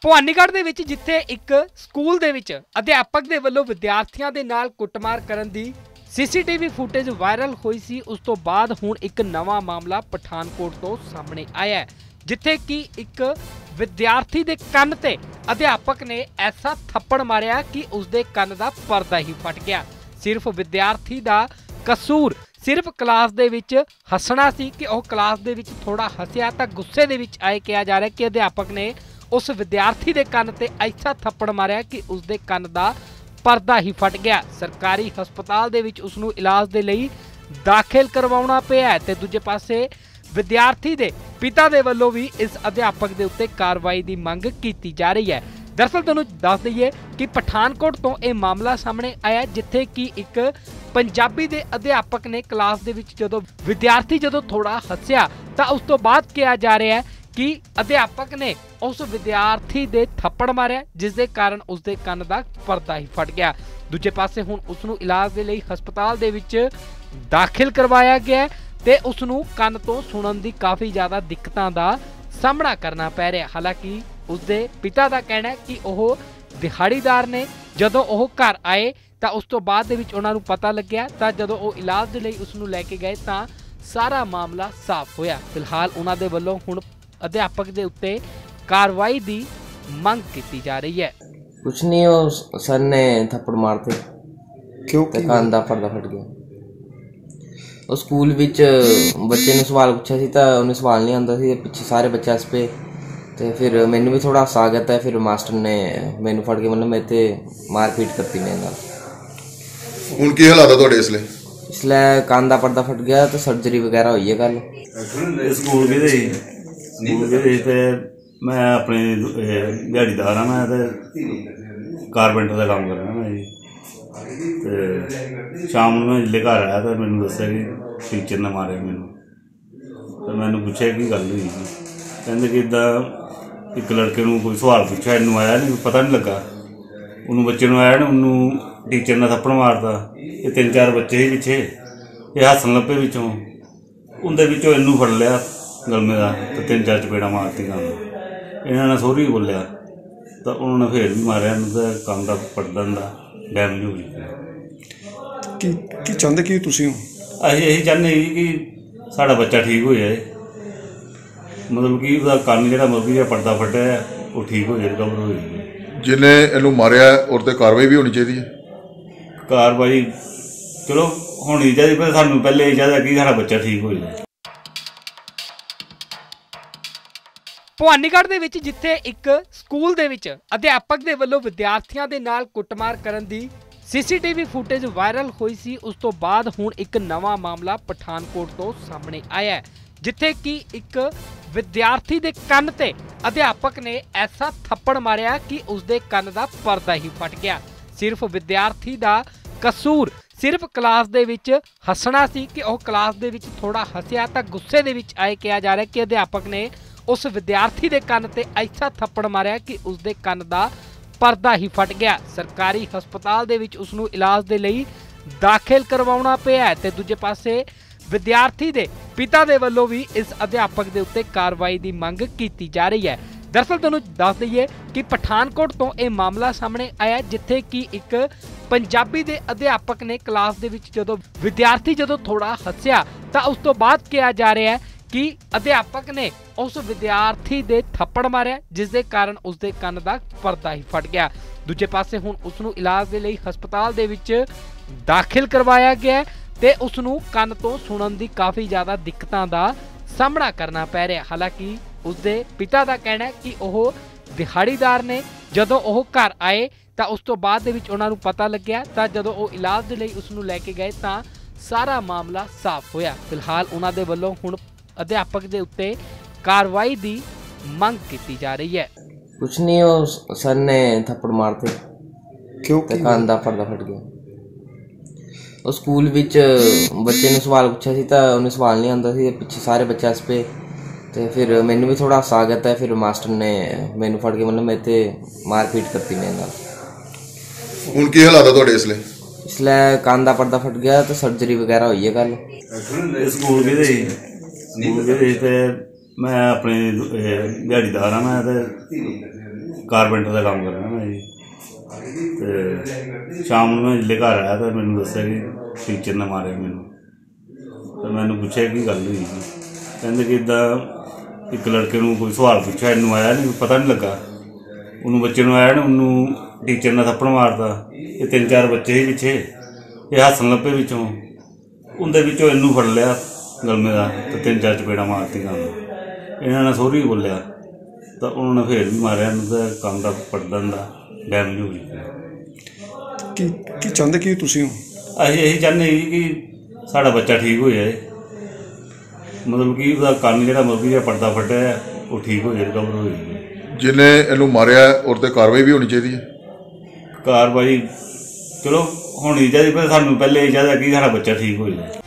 ਭਵਾਨੀਗੜ੍ਹ ਦੇ ਵਿੱਚ ਜਿੱਥੇ ਇੱਕ ਸਕੂਲ ਦੇ ਵਿੱਚ ਅਧਿਆਪਕ ਦੇ ਵੱਲੋਂ ਵਿਦਿਆਰਥੀਆਂ ਦੇ ਨਾਲ ਕੁੱਟਮਾਰ ਕਰਨ ਦੀ ਸੀਸੀਟੀਵੀ ਫੁਟੇਜ ਵਾਇਰਲ ਹੋਈ ਸੀ। ਉਸ ਤੋਂ ਬਾਅਦ ਹੁਣ ਇੱਕ ਨਵਾਂ ਮਾਮਲਾ ਪਠਾਨਕੋਟ ਤੋਂ ਸਾਹਮਣੇ ਆਇਆ ਹੈ, ਜਿੱਥੇ ਕਿ ਇੱਕ ਵਿਦਿਆਰਥੀ ਦੇ ਕੰਨ ਤੇ ਅਧਿਆਪਕ ਨੇ ਐਸਾ ਥੱਪੜ ਮਾਰਿਆ ਕਿ ਉਸਦੇ ਕੰਨ ਦਾ ਪਰਦਾ ਹੀ ਫਟ ਗਿਆ। ਸਿਰਫ ਵਿਦਿਆਰਥੀ ਦਾ ਕਸੂਰ ਸਿਰਫ ਕਲਾਸ ਦੇ ਵਿੱਚ ਹੱਸਣਾ ਸੀ ਕਿ ਉਹ ਕਲਾਸ ਦੇ ਵਿੱਚ ਥੋੜਾ ਹੱਸਿਆ ਤਾਂ ਗੁੱਸੇ ਦੇ ਵਿੱਚ ਆਏ ਕਿਹਾ ਜਾ ਰਿਹਾ ਕਿ ਅਧਿਆਪਕ ਨੇ ਉਸ ਵਿਦਿਆਰਥੀ ਦੇ ਕੰਨ ਤੇ ਐਸਾ ਥੱਪੜ ਮਾਰਿਆ ਕਿ ਉਸਦੇ ਕੰਨ ਦਾ ਪਰਦਾ ਹੀ ਫਟ ਗਿਆ। ਸਰਕਾਰੀ ਹਸਪਤਾਲ ਦੇ ਵਿੱਚ ਉਸ ਨੂੰ ਇਲਾਜ ਦੇ ਲਈ ਦਾਖਲ ਕਰਵਾਉਣਾ ਪਿਆ ਤੇ ਦੂਜੇ ਪਾਸੇ ਵਿਦਿਆਰਥੀ ਦੇ ਪਿਤਾ ਦੇ ਵੱਲੋਂ ਵੀ ਇਸ ਅਧਿਆਪਕ ਦੇ ਉੱਤੇ ਕਾਰਵਾਈ ਦੀ ਮੰਗ ਕੀਤੀ ਜਾ ਰਹੀ ਹੈ। दरअसल ਤੁਹਾਨੂੰ ਦੱਸ ਦਈਏ ਕਿ ਪਠਾਨਕੋਟ ਤੋਂ ਇਹ ਮਾਮਲਾ ਸਾਹਮਣੇ ਆਇਆ, ਜਿੱਥੇ ਕਿ ਇੱਕ ਪੰਜਾਬੀ ਦੇ ਅਧਿਆਪਕ ਨੇ ਕਲਾਸ ਦੇ ਵਿੱਚ ਜਦੋਂ ਵਿਦਿਆਰਥੀ ਥੋੜਾ ਹੱਸਿਆ ਤਾਂ ਉਸ ਤੋਂ ਬਾਅਦ ਕਿਹਾ ਜਾ ਰਿਹਾ ਹੈ ਕਿ ਅਧਿਆਪਕ ਨੇ ਉਸ ਵਿਦਿਆਰਥੀ ਦੇ ਥੱਪੜ ਮਾਰਿਆ, ਜਿਸ ਦੇ ਕਾਰਨ ਉਸਦੇ ਕੰਨ ਦਾ ਪਰਦਾ ਹੀ ਫਟ ਗਿਆ। ਦੂਜੇ ਪਾਸੇ ਹੁਣ ਉਸ ਨੂੰ ਇਲਾਜ ਦੇ ਲਈ ਹਸਪਤਾਲ ਦੇ ਵਿੱਚ ਦਾਖਲ ਕਰਵਾਇਆ ਗਿਆ ਤੇ ਉਸ ਨੂੰ ਕੰਨ ਤੋਂ ਸੁਣਨ ਦੀ ਕਾਫੀ ਜ਼ਿਆਦਾ ਦਿੱਕਤਾਂ ਦਾ ਸਾਹਮਣਾ ਕਰਨਾ ਪੈ ਰਿਹਾ। ਹਾਲਾਂਕਿ ਉਸਦੇ ਪਿਤਾ ਦਾ ਕਹਿਣਾ ਹੈ ਕਿ ਉਹ ਦਿਹਾੜੀਦਾਰ ਨੇ। ਜਦੋਂ ਉਹ ਘਰ ਆਏ ਤਾਂ ਉਸ ਤੋਂ ਬਾਅਦ ਦੇ ਵਿੱਚ ਉਹਨਾਂ ਨੂੰ ਪਤਾ ਲੱਗਿਆ ਤਾਂ ਜਦੋਂ ਉਹ ਇਲਾਜ ਦੇ ਲਈ ਉਸ ਨੂੰ ਲੈ ਕੇ ਗਏ ਤਾਂ ਸਾਰਾ ਮਾਮਲਾ ਸਾਫ਼ ਹੋਇਆ। ਫਿਲਹਾਲ ਉਹਨਾਂ ਦੇ ਵੱਲੋਂ ਹੁਣ ਅਧਿਆਪਕ ਦੇ ਉੱਤੇ ਕਾਰਵਾਈ ਦੀ ਮੰਗ ਕੀਤੀ ਜਾ ਰਹੀ ਹੈ। कुछ नहीं, वो सर ने थप्पड़ मारते क्यों कान दा पर्दा फट गया। ਉਹ ਸਕੂਲ ਵਿੱਚ ਬੱਚੇ ਨੂੰ ਸਵਾਲ ਪੁੱਛਿਆ ਸੀ ਤਾਂ ਉਹਨੂੰ ਸਵਾਲ ਨਹੀਂ ਆਉਂਦਾ ਸੀ, ਪਿੱਛੇ ਸਾਰੇ ਬੱਚੇ ਹੱਸ ਪਏ ਤੇ ਫਿਰ ਮੈਨੂੰ ਵੀ ਥੋੜਾ ਹਾਸਾ ਆ ਗਿਆ ਤਾਂ ਫਿਰ ਮਾਸਟਰ ਨੇ ਮੈਨੂੰ ਫੜ ਕੇ ਮਤਲਬ ਮੇਰੇ ਤੇ ਮਾਰ ਪੀਟ ਕਰਤੀ ਮੇਰੇ ਨਾਲ। ਹੁਣ ਕੀ ਹਾਲਾਤ ਆ ਤੁਹਾਡੇ ਇਸ ਲਈ ਕੰਨ ਦਾ ਪਰਦਾ ਫਟ ਗਿਆ ਤੇ ਸਰਜਰੀ ਵਗੈਰਾ ਹੋਈ ਹੈ ਕੱਲ। ਸਕੂਲ ਗਏ ਤੇ मैं अपने दिहाड़ीदार हाँ, मैं तो कारपेंटर का काम करना मैं जी। तो शाम में जिले घर आया तो मैंने दसा कि टीचर ने मारे मैनू। तो मैंने पूछा कि गल हुई जी, कहते कि इदा एक लड़के को कोई सवाल पूछा, इनू आया नहीं, पता नहीं लगा उन्होंने बच्चे आया ना, उन्होंने टीचर ने थप्पड़ मारता। ये 3-4 बच्चे ही पिछे ये हसन लपे पिछों, उनके इनू फड़ लिया गलमे का तो 3-4 चपेड़ा मारती काम। इन्होंने सौरी बोलिया तो उन्होंने फिर भी मारिया, तो काम का पढ़न का डैमेज हो गई। की चाहते कि तुसीं असीं यही चाहते कि साड़ा बच्चा ठीक हो जाए, मतलब कि उसका कन्न जो मतलब कि पर्दा फटिया है वो ठीक हो जाए, रिकवर हो जाए। जिन्हें इनू मारिया और ते कार्रवाई भी होनी चाहिए। कार्रवाई चलो होनी चाहिए, पर सानू पहले यही चाहिए कि साड़ा बच्चा ठीक हो जाए। ਭਵਾਨੀਗੜ੍ਹ ਦੇ ਵਿੱਚ ਜਿੱਥੇ ਇੱਕ ਸਕੂਲ ਦੇ ਵਿੱਚ ਅਧਿਆਪਕ ਦੇ ਵੱਲੋਂ ਵਿਦਿਆਰਥੀਆਂ ਦੇ ਨਾਲ ਕੁੱਟਮਾਰ ਕਰਨ ਦੀ ਸੀਸੀਟੀਵੀ ਫੁਟੇਜ ਵਾਇਰਲ ਹੋਈ ਸੀ, ਉਸ ਤੋਂ ਬਾਅਦ ਹੁਣ ਇੱਕ ਨਵਾਂ ਮਾਮਲਾ ਪਠਾਨਕੋਟ ਤੋਂ ਸਾਹਮਣੇ ਆਇਆ ਹੈ, ਜਿੱਥੇ ਕਿ ਇੱਕ ਵਿਦਿਆਰਥੀ ਦੇ ਕੰਨ ਤੇ ਅਧਿਆਪਕ ਨੇ ਐਸਾ ਥੱਪੜ ਮਾਰਿਆ ਕਿ ਉਸਦੇ ਕੰਨ ਦਾ ਪਰਦਾ ਹੀ ਫਟ ਗਿਆ। ਸਿਰਫ ਵਿਦਿਆਰਥੀ ਦਾ ਕਸੂਰ ਸਿਰਫ ਕਲਾਸ ਦੇ ਵਿੱਚ ਹੱਸਣਾ ਸੀ ਕਿ ਉਹ ਕਲਾਸ ਦੇ ਵਿੱਚ ਥੋੜਾ ਹੱਸਿਆ ਤਾਂ ਗੁੱਸੇ ਦੇ ਵਿੱਚ ਆਏ ਕਿਹਾ ਜਾ ਰਿਹਾ ਕਿ ਅਧਿਆਪਕ ਨੇ ਉਸ ਵਿਦਿਆਰਥੀ ਦੇ ਕੰਨ ਤੇ ਐਸਾ ਥੱਪੜ ਮਾਰਿਆ ਕਿ ਉਸਦੇ ਕੰਨ ਦਾ ਪਰਦਾ ਹੀ ਫਟ ਗਿਆ। ਸਰਕਾਰੀ ਹਸਪਤਾਲ ਦੇ ਵਿੱਚ ਉਸ ਨੂੰ ਇਲਾਜ ਦੇ ਲਈ ਦਾਖਲ ਕਰਵਾਉਣਾ ਪਿਆ ਤੇ ਦੂਜੇ ਪਾਸੇ ਵਿਦਿਆਰਥੀ ਦੇ ਪਿਤਾ ਦੇ ਵੱਲੋਂ ਵੀ ਇਸ ਅਧਿਆਪਕ ਦੇ ਉੱਤੇ ਕਾਰਵਾਈ ਦੀ ਮੰਗ ਕੀਤੀ ਜਾ ਰਹੀ ਹੈ। ਦਰਅਸਲ ਤੁਹਾਨੂੰ ਦੱਸ ਦਈਏ ਕਿ ਪਠਾਨਕੋਟ ਤੋਂ ਇਹ ਮਾਮਲਾ ਸਾਹਮਣੇ ਆਇਆ, ਜਿੱਥੇ ਕਿ ਇੱਕ ਪੰਜਾਬੀ ਦੇ ਅਧਿਆਪਕ ਨੇ ਕਲਾਸ ਦੇ ਵਿੱਚ ਜਦੋਂ ਵਿਦਿਆਰਥੀ ਥੋੜਾ ਹੱਸਿਆ ਤਾਂ ਉਸ ਤੋਂ ਬਾਅਦ ਕਿਹਾ ਜਾ ਰਿਹਾ ਹੈ कि अध्यापक ने उस विद्यार्थी दे थप्पड़ मारिया, जिस दे कारण उसके कंन दा पर्दा ही फट गया। दूजे पासे हुण उस नूं इलाज दे लई हस्पताल दे विच दाखिल करवाया गया ते उस नूं कंन तो सुणन दी काफ़ी ज़्यादा दिक्कतां दा सामना करना पै रिहा। हालांकि उसके पिता का कहना है कि वह दिहाड़ीदार ने। जदों वह घर आए तो उस तो बाद दे विच उन्हां नूं पता लग्या तो जदों वह इलाज दे लई उस नूं लैके गए तो सारा मामला साफ होया। फिलहाल उन्हां दे वल्लों हुण अध्यापक दे उत्ते कार्रवाई दी मंग की जा रही है। कुछ नहीं, वो सर ने थप्पड़ मारते क्यों कान दा पर्दा फट गया। वो स्कूल विच बच्चे ने सवाल पूछा सी तो उन्हें सवाल नहीं आंदा सी, पिछे सारे बच्चे हस पे तो फिर मैनू भी थोड़ा हासा आ गया था, फिर मास्टर ने मैनू फड़ के मतलब मेरे ते मार पीट करती मेरे नाल। ਹੁਣ ਕੀ ਹਾਲਾਤ ਆ ਤੁਹਾਡੇ ਇਸ ਲਈ ਕੰਨ ਦਾ ਪਰਦਾ ਫਟ ਗਿਆ ਤੇ ਸਰਜਰੀ ਵਗੈਰਾ ਹੋਈ ਹੈ ਕੱਲ। ਸਕੂਲ गए तो मैं अपने दिहाड़ीदार हाँ, मैं तो कारपेंटर का काम करना मैं जी। तो शाम ਨੂੰ मैं जिले घर आया तो मैंने दसा कि टीचर ने मारे मैनू। तो मैंने पूछा कि गल हुई जी। कहते कि इदा एक लड़के को कोई सवाल पूछा, इनू आया नहीं, पता नहीं लगा। उन्होंने बच्चे आया ना, उन्होंने टीचर ने थप्पड़ मारता। ये 3-4 बच्चे ही पिछे, ये हसन लपे पिछों, उनके इनू फड़ लिया गलमे का, तो 3-4 चपेड़ा मारती काम। इन्होंने सौरी बोलिया तो उन्होंने फिर भी मारिया, काम का पढ़न का डैमेज हो गया। ਕੀ ਚਾਹੁੰਦੇ ਕੀ ਤੁਸੀਂ ਅਸੀਂ ਇਹੀ ਚਾਹੁੰਦੇ ਜੀ कि साड़ा बच्चा ठीक हो जाए, मतलब कि ਉਹਦਾ ਕੰਨ ਜਿਹੜਾ ਮੁਰਗੀ ਜਿਹਾ ਪਰਦਾ ਫਟਿਆ ਹੈ ਉਹ ਠੀਕ ਹੋ ਜਾਏ, ਰਿਕਵਰ ਹੋ ਜਾਏ। ਜਿਹਨੇ ਇਹਨੂੰ ਮਾਰਿਆ ਔਰ ਤੇ ਕਾਰਵਾਈ ਵੀ ਹੋਣੀ ਚਾਹੀਦੀ ਹੈ। ਕਾਰਵਾਈ ਚਲੋ ਹੋਣੀ ਚਾਹੀਦੀ, ਪਰ ਸਾਨੂੰ ਪਹਿਲੇ ਇਹ ਚਾਹੀਦਾ ਕਿ ਸਾਡਾ ਬੱਚਾ ਠੀਕ ਹੋ ਜਾਏ।